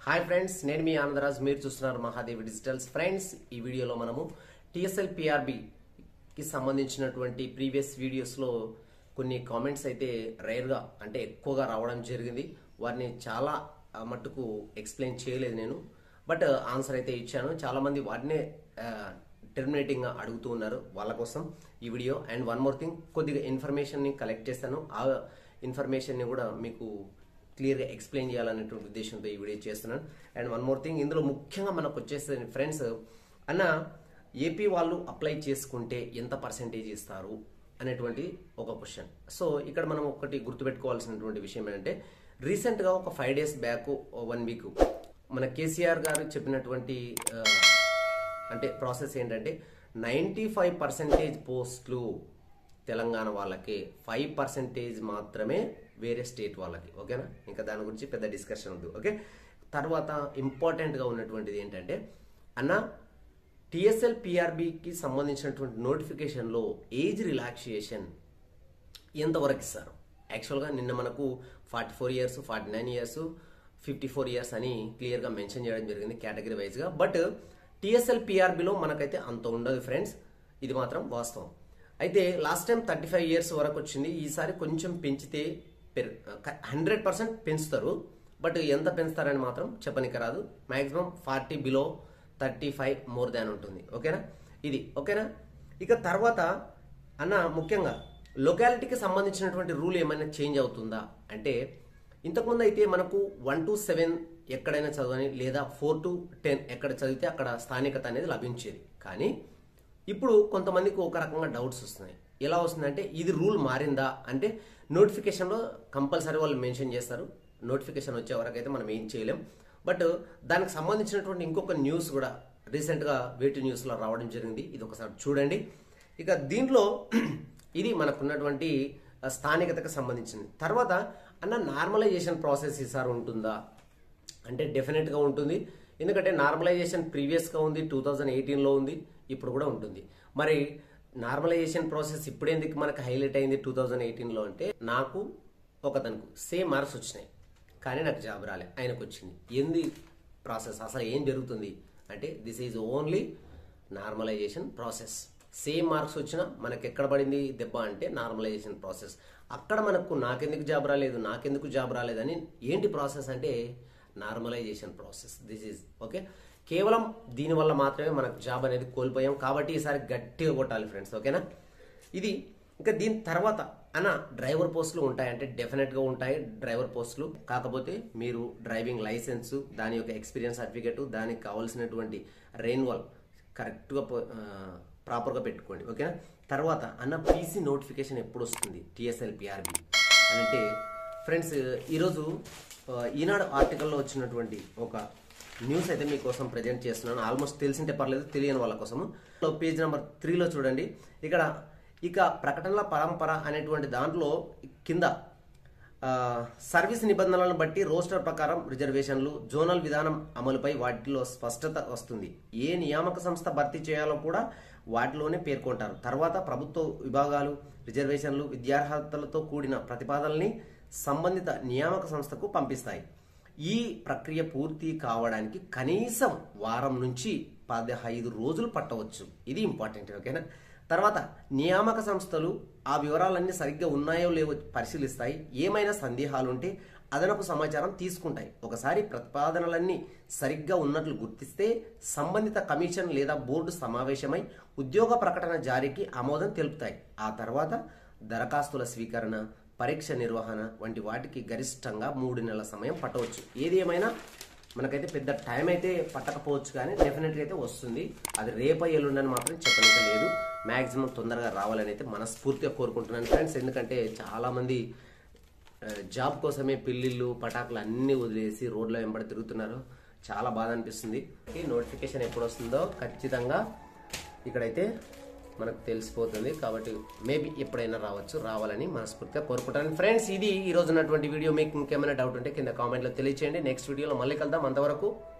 Hi friends, నేను మీ ఆనందరాజ్. మీరు చూస్తున్నారు మహాదేవి డిజిటల్స్. ఫ్రెండ్స్, ఈ వీడియోలో మనము TSLPRB కి సంబంధించినటువంటి ప్రీవియస్ వీడియోస్లో కొన్ని కామెంట్స్ అయితే రేర్గా అంటే ఎక్కువగా రావడం జరిగింది. వారిని చాలా మట్టుకు ఎక్స్ప్లెయిన్ చేయలేదు నేను, బట్ ఆన్సర్ అయితే ఇచ్చాను. చాలామంది వాటినే టెర్మినేటింగ్గా అడుగుతూ ఉన్నారు. వాళ్ళ కోసం ఈ video. And one more thing, కొద్దిగా ఇన్ఫర్మేషన్ని కలెక్ట్ చేస్తాను. ఆ ఇన్ఫర్మేషన్ని కూడా మీకు క్లియర్గా ఎక్స్ప్లెయిన్ చేయాలనేటువంటి ఉద్దేశంతో ఈ వీడియో చేస్తున్నాను. అండ్ వన్ మోర్ థింగ్, ఇందులో ముఖ్యంగా మనకు వచ్చేసి ఫ్రెండ్స్, అన్న ఏపీ వాళ్ళు అప్లై చేసుకుంటే ఎంత పర్సెంటేజ్ ఇస్తారు అనేటువంటి ఒక క్వశ్చన్. సో ఇక్కడ మనం ఒకటి గుర్తుపెట్టుకోవాల్సినటువంటి విషయం ఏంటంటే, రీసెంట్గా ఒక 5 days బ్యాక్ 1 week మన కేసీఆర్ గారు చెప్పినటువంటి అంటే ప్రాసెస్ ఏంటంటే 95% పోస్టులు తెలంగాణ వాళ్ళకి, 5% మాత్రమే వేరే స్టేట్ వాళ్ళకి. ఓకేనా? ఇంకా దాని గురించి పెద్ద డిస్కషన్ ఉంది. ఓకే, తర్వాత ఇంపార్టెంట్గా ఉన్నటువంటిది ఏంటంటే, అన్న TSLPRBకి సంబంధించినటువంటి నోటిఫికేషన్లో ఏజ్ రిలాక్సేషన్ ఎంతవరకు ఇస్తారు? యాక్చువల్గా నిన్న మనకు 44 years, 49 years, 54 years అని క్లియర్గా మెన్షన్ చేయడం జరిగింది కేటగిరీ వైజ్గా. బట్ TSLPRBలో మనకైతే అంత ఉండదు ఫ్రెండ్స్, ఇది మాత్రం వాస్తవం. అయితే లాస్ట్ టైం 35 years వరకు వచ్చింది. ఈసారి కొంచెం పెంచితే 100% పెంచుతారు, బట్ ఎంత పెంచుతారని మాత్రం చెప్పనిక రాదు. మ్యాక్సిమం 40 below, 35 more than ఉంటుంది. ఓకేనా? ఇది ఓకేనా? ఇక తర్వాత అన్న ముఖ్యంగా లొకాలిటీకి సంబంధించినటువంటి రూల్ ఏమైనా చేంజ్ అవుతుందా అంటే, ఇంతకుముందు అయితే మనకు 1 to 7 ఎక్కడైనా చదవని, లేదా 4 to 10 ఎక్కడ చదివితే అక్కడ స్థానికత అనేది లభించేది. కానీ ఇప్పుడు కొంతమందికి ఒక రకంగా డౌట్స్ వస్తున్నాయి. ఎలా వస్తుందంటే, ఇది రూల్ మారిందా అంటే, నోటిఫికేషన్లో కంపల్సరీ వాళ్ళు మెన్షన్ చేస్తారు. నోటిఫికేషన్ వచ్చే వరకు అయితే మనం ఏం చేయలేం. బట్ దానికి సంబంధించినటువంటి ఇంకొక న్యూస్ కూడా రీసెంట్గా వేటి న్యూస్లో రావడం జరిగింది. ఇది ఒకసారి చూడండి. ఇక దీంట్లో ఇది మనకున్నటువంటి స్థానికతకు సంబంధించింది. తర్వాత అన్న నార్మలైజేషన్ ప్రాసెస్ ఈసారి ఉంటుందా అంటే, డెఫినెట్గా ఉంటుంది. ఎందుకంటే నార్మలైజేషన్ ప్రీవియస్గా ఉంది, 2018లో ఉంది, ఇప్పుడు కూడా ఉంటుంది. మరి నార్మలైజేషన్ ప్రాసెస్ ఇప్పుడేందుకు మనకు హైలైట్ అయింది 2018లో అంటే, నాకు ఒకతనుకు సేమ్ మార్క్స్ వచ్చినాయి కానీ నాకు జాబ్ రాలే, ఆయనకు వచ్చింది. ఏంది ప్రాసెస్, అసలు ఏం జరుగుతుంది అంటే, this is only normalisation process. Same marks వచ్చినా మనకు ఎక్కడ పడింది దెబ్బ అంటే నార్మలైజేషన్ ప్రాసెస్. అక్కడ మనకు నాకెందుకు జాబ్ రాలేదు, నాకెందుకు జాబ్ రాలేదని ఏంటి ప్రాసెస్ అంటే normalisation process. This is okay. కేవలం దీనివల్ల మాత్రమే మనకు జాబ్ అనేది కోల్పోయాం. కాబట్టి ఈసారి గట్టిగా కొట్టాలి ఫ్రెండ్స్. ఓకేనా? ఇది. ఇంకా దీని తర్వాత అన్న డ్రైవర్ పోస్టులు ఉంటాయంటే, డెఫినెట్గా ఉంటాయి డ్రైవర్ పోస్టులు. కాకపోతే మీరు డ్రైవింగ్ లైసెన్స్, దాని యొక్క ఎక్స్పీరియన్స్ సర్టిఫికేట్, దానికి కావాల్సినటువంటి రెన్యువల్ కరెక్ట్గా ప్రాపర్గా పెట్టుకోండి. ఓకేనా? తర్వాత అన్న PC నోటిఫికేషన్ ఎప్పుడు వస్తుంది TSLPRB అని అంటే, ఫ్రెండ్స్ ఈరోజు ఈనాడు ఆర్టికల్లో వచ్చినటువంటి ఒక న్యూస్ అయితే మీకోసం ప్రజెంట్ చేస్తున్నాను. ఆల్మోస్ట్ తెలిసింటే పర్లేదు, తెలియని వాళ్ళ కోసము. పేజ్ నెంబర్ 3లో చూడండి. ఇక్కడ ఇక ప్రకటనల పరంపర అనేటువంటి దాంట్లో కింద సర్వీస్ నిబంధనలను బట్టి రోస్టర్ ప్రకారం రిజర్వేషన్లు, జోనల్ విధానం అమలుపై వాటిలో స్పష్టత వస్తుంది. ఏ నియామక సంస్థ భర్తీ చేయాలో కూడా వాటిలోనే పేర్కొంటారు. తర్వాత ప్రభుత్వ విభాగాలు రిజర్వేషన్లు, విద్యార్హతలతో కూడిన ప్రతిపాదనల్ని సంబంధిత నియామక సంస్థకు పంపిస్తాయి. ఈ ప్రక్రియ పూర్తి కావడానికి కనీసం వారం నుంచి 15 రోజులు పట్టవచ్చు. ఇది ఇంపార్టెంట్. ఓకేనా? తర్వాత నియామక సంస్థలు ఆ వివరాలన్నీ సరిగ్గా ఉన్నాయో లేవో పరిశీలిస్తాయి. ఏమైనా సందేహాలుంటే అదనపు సమాచారం తీసుకుంటాయి. ఒకసారి ప్రతిపాదనలన్నీ సరిగ్గా ఉన్నట్లు గుర్తిస్తే సంబంధిత కమిషన్ లేదా బోర్డు సమావేశమై ఉద్యోగ ప్రకటన జారీకి ఆమోదం తెలుపుతాయి. ఆ తర్వాత దరఖాస్తుల స్వీకరణ, పరీక్ష నిర్వహణ వంటి వాటికి గరిష్టంగా 3 నెలల సమయం పట్టవచ్చు. ఏది ఏమైనా మనకైతే పెద్ద టైం అయితే పట్టకపోవచ్చు, కానీ డెఫినెట్గా అయితే వస్తుంది. అది రేపై ఎల్లుండని మాత్రం చెప్పనిక లేదు. మ్యాక్సిమం తొందరగా రావాలని అయితే మనస్ఫూర్తిగా కోరుకుంటున్నాను ఫ్రెండ్స్. ఎందుకంటే చాలామంది జాబ్ కోసమే పిల్లిళ్ళు పటాకులు అన్నీ వదిలేసి రోడ్ల వెంబడి తిరుగుతున్నారు. చాలా బాధ అనిపిస్తుంది. ఈ నోటిఫికేషన్ ఎప్పుడు వస్తుందో ఖచ్చితంగా ఇక్కడైతే మనకు తెలిసిపోతుంది. కాబట్టి మేబీ ఎప్పుడైనా రావాలని మనస్ఫూర్తిగా కోరుకుంటాను ఫ్రెండ్స్. ఇది ఈ రోజు ఉన్నటువంటి వీడియో. మీకు ఇంకేమైనా డౌట్ ఉంటే కింద కామెంట్లో తెలియచేయండి. నెక్స్ట్ వీడియోలో మళ్ళీ కలుద్దాం. అంతవరకు